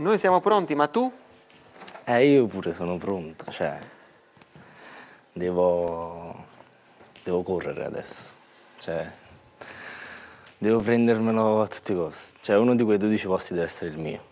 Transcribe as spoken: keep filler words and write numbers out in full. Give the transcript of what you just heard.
Noi siamo pronti, ma tu? Eh, io pure sono pronto, cioè, devo, devo correre adesso, cioè, devo prendermelo a tutti i costi, cioè uno di quei dodici posti deve essere il mio.